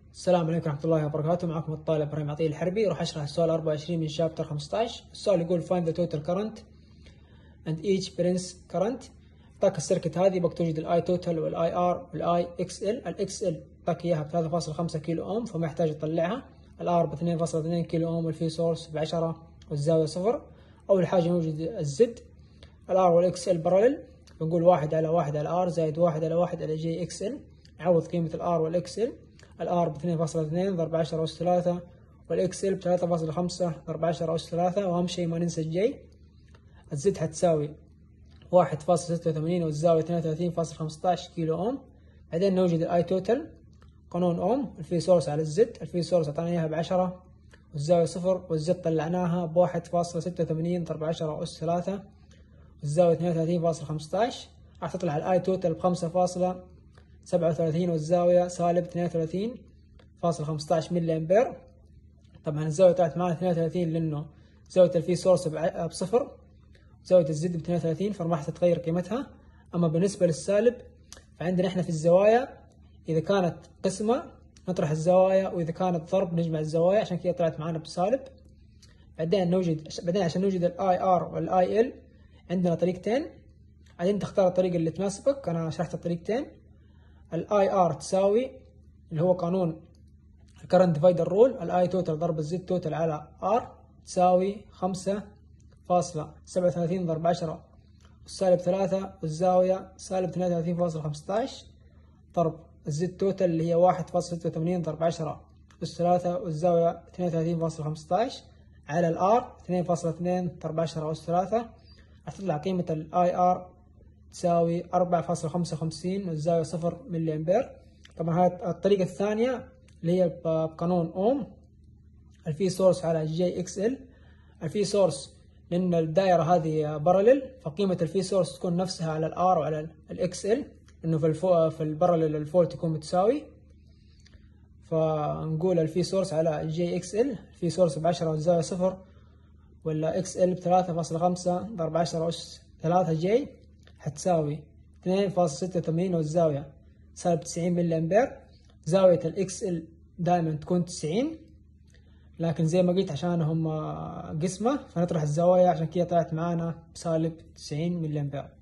السلام عليكم ورحمة الله وبركاته. معكم الطالب إبراهيم عطية الحربي. راح أشرح السؤال 24 من شابتر 15. السؤال يقول find the total current and each branch current. أعطاك السيركت هذه بك توجد الاي توتال والاي ار والاي اكس ال. الاكس ال أعطاك إياها ب 3.5 كيلو أوم فما يحتاج تطلعها. الار ب 2.2 كيلو أوم والفي سورس ب 10 والزاوية 0. أول حاجة نوجد الزد. الار والاكس ال بارلل، بنقول 1 على 1 على ار زائد 1 على 1 على جي اكس ال. نعوض قيمة الار والاكس ال. الار ب 2.2 ضرب 10 أس 3 والاكسل ب 3.5 ضرب 10 أس 3، وأهم شيء ما ننسى الجي. الزد حتساوي 1.86 والزاوية 32.15 كيلو أوم. بعدين نوجد الاي توتال قانون أوم. الفي سورس على الزد، الفي سورس أعطانا إياها ب 10 والزاوية 0، والزد طلعناها ب 1.86 ضرب 10 أس 3 والزاوية 32.15. راح تطلع الاي توتال ب 5.37 والزاوية سالب 32.15 ملي أمبير. طبعا الزاوية طلعت معنا 32 لأنه زاوية الفي سورس بصفر، زاوية الزد ب 32 فما راح تتغير قيمتها. أما بالنسبة للسالب فعندنا إحنا في الزوايا إذا كانت قسمة نطرح الزوايا، وإذا كانت ضرب نجمع الزوايا، عشان كذا طلعت معنا بسالب. بعدين عشان نوجد الاي ار والاي ال عندنا طريقتين، بعدين تختار الطريقة اللي تناسبك. أنا شرحت الطريقتين. الاي ار تساوي اللي هو قانون الكرنت ديفايدر رول، الاي توتال ضرب الزد توتال على ار تساوي 5.37 ضرب 10 سالب 3 والزاوية سالب 32.15 ضرب الزد توتال اللي هي 1.86 ضرب 10 أس 3 والزاوية 32.15 على الار 2.2 ضرب 10 أس 3. راح تطلع قيمة الاي ار تساوي 4.55 والزاوية 0 ملي أمبير. طبعا هاي الطريقة الثانية اللي هي بقانون أوم. الفي سورس على جي اكس ال. الفي سورس لأن الدائرة هذه بارلل فقيمة الفي سورس تكون نفسها على الار وعلى الاكس ال، إنه في البارلل الفولت يكون متساوي. فنقول الفي سورس على جي اكس ال، الفي سورس ب 10 والزاوية 0، ولا اكس ال ب 3.5 ضرب 10 أس 3 جي حتساوي 2.86 والزاوية سالب 90 ملي أمبير. زاوية الاكس ال دائما تكون 90، لكن زي ما قلت عشان هم قسمة فنطرح الزوايا، عشان كده طلعت معانا بسالب 90 ملي أمبير.